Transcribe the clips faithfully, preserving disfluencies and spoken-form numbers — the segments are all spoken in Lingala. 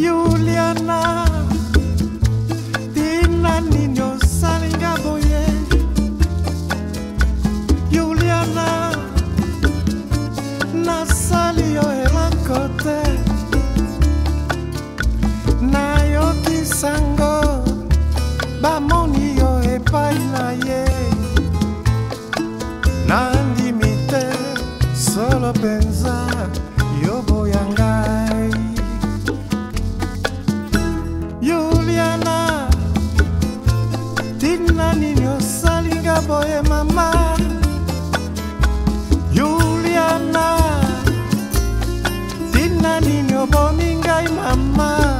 Juliana, tina nino salinga boye. Juliana, na salio elakote. Na yoki sango, bamoni yo epai na ye. Na ndimite solo penza yo boyangai. Juliana, tina nino salinga boye mama. Juliana, tina nino boningai mama.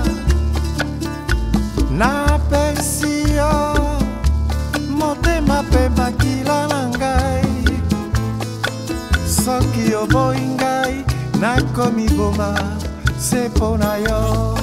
Na pesio motema pe bakila nangai. Soki yo boingai na komi boma sepona yo.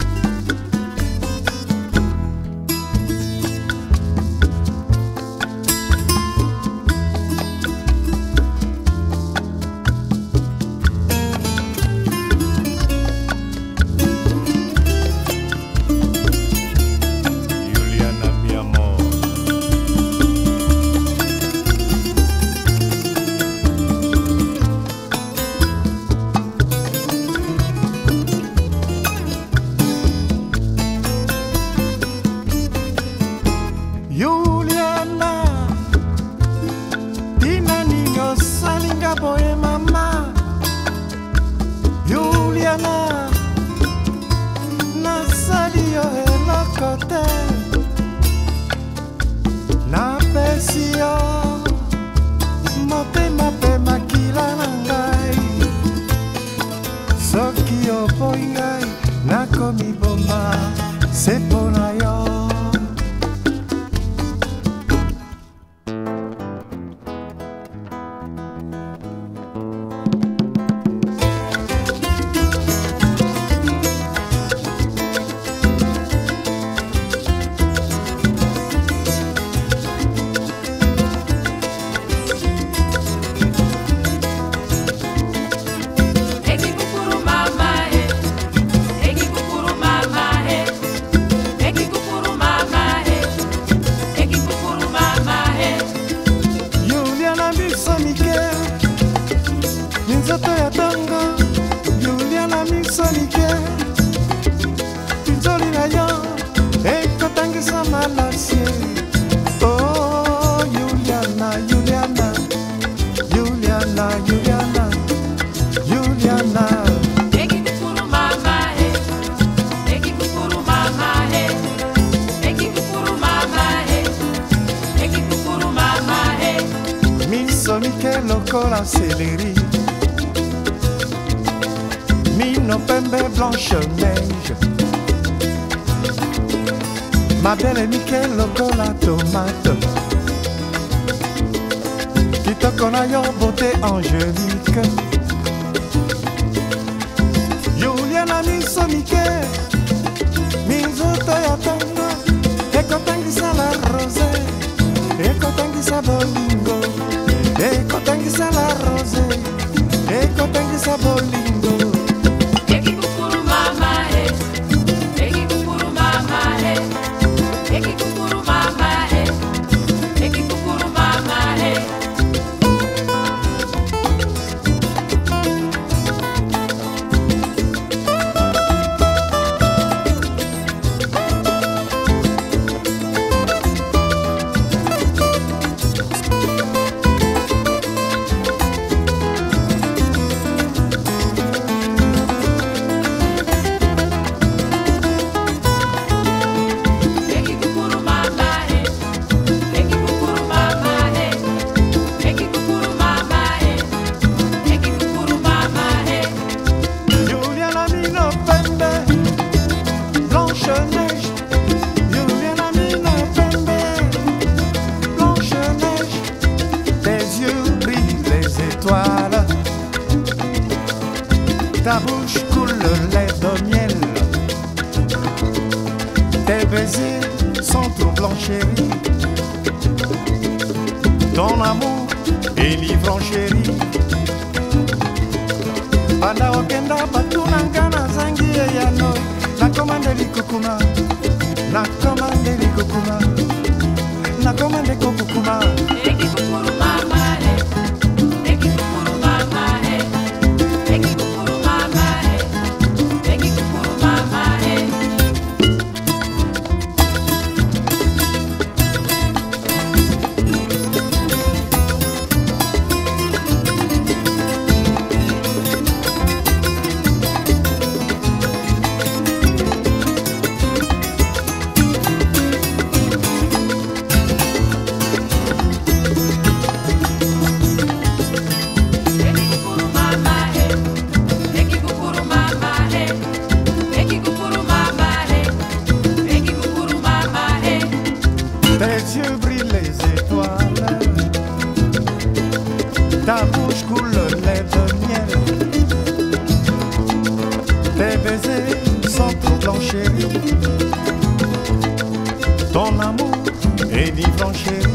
Juliana, tina nino salinga boye mama. Juliana, na salio elakote. Na pesio motema pe makila nangai. Soki yo boingai na komi bomba sepona yo. Minzoto ya tongo, Juliana misonike. Pinzoli na yo, eko tangisa malasie. Oh, Juliana, Juliana, Juliana, Juliana, Juliana. Eki kukuru mama he, eki kukuru mama he, eki kukuru mama he, eki kukuru mama he. Misonike lokola seleri. Mino pembe blanche neige. Ma belle Michel lokola tomate. Kitoko na yo beauté angélique. Juliana misonike. Minzoto ya tongo. Eko tangisa la rose. Eko tangisa bolingo. Eko tangisa la rose. Eko tangisa bolingo. Ta bouche coule le lait de miel. Tes baisers sont tout blancs chéris. Ton amour est livrant chéri. Anda okenda batunanga na zangi ya noi. kokukuma, na commande li kokuma, na commande kokukuma. Eki kukuru mama he, eki kukuru mama he, eki kukuru mama he, eki kukuru mama he. Tes yeux brillent les étoiles, ta bouche coule le lait de miel, tes baisers sont trop blancs chéris, ton amour est vivant chéri.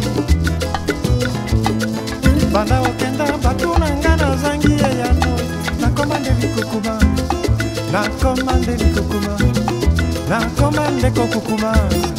Banda okenda batunanga na zangi yano, na commande li kokuma, na commande li kokuma, na commande kokukuma.